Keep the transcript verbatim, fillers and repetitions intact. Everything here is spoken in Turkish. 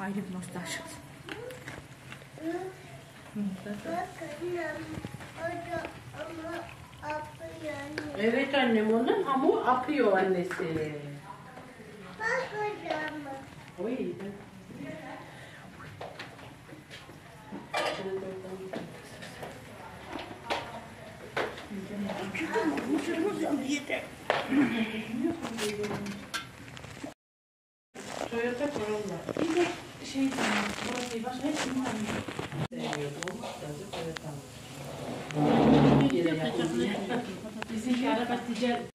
ayrı bir nostalji. Evet annem onun ama o apıyor annesi. Oy. Toyota Corolla. Bir de şey tamam, burası başka hiç bilmiyorum. Seviyordum, sadece Toyota almıştım. Bizimki araba ticari,